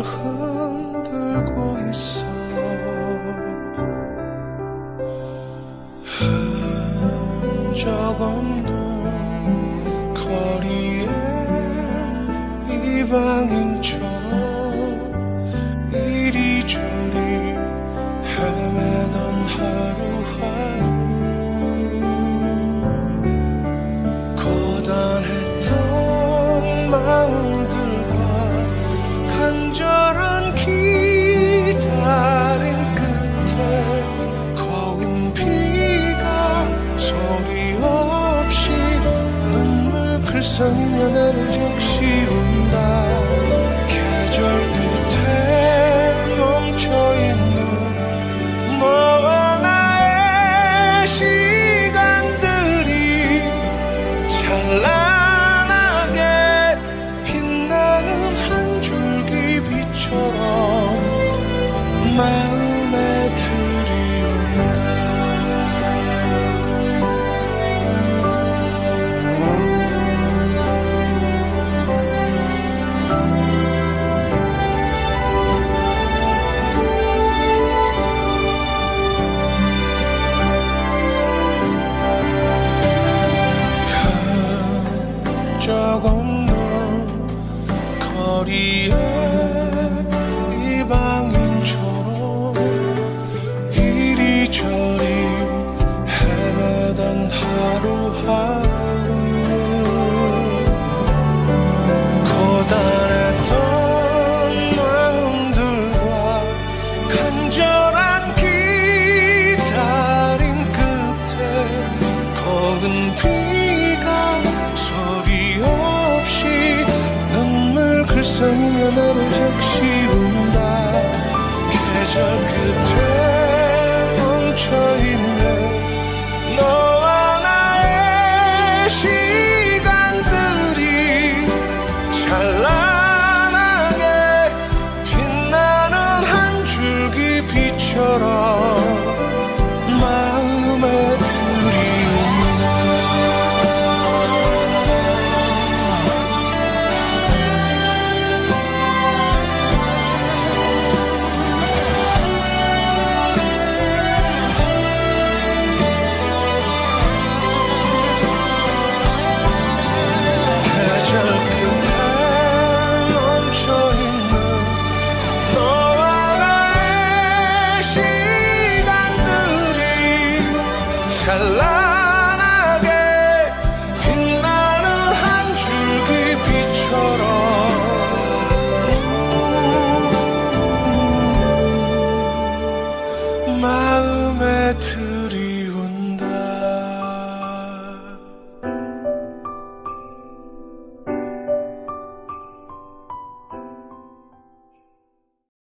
흔들고 있어. 흔적 없는 거리에 이방인처럼 이리저리 헤매던 하루하루. 고단했던 마음들과 간절한 기다림 끝에 거운 비가 소리 없이 눈물 글썽이며 나를 적시운다. 계절 끝에 멈춰있는 너와 나의 시간들이 찬란하게 빛나는 한 줄기 빛처럼 마음에 들이운다. 흔적 없는 거리에 이방인처럼 이리저리 헤매던 하루하루. 고단했던 마음들과 간절한 기다림 끝에 거은 비가 소리 없이 눈물 글썽이며 나를 적시운다. 계절 끝에 멈춰있는 너와 나의 시간들이 찬란하게 빛나는 한 줄기 빛처럼 마음에 들이운다. 계절 끝에 멈춰있는 너와 나의 시간들이 찬란하게 빛나는 한 줄기 빛처럼 마음에 들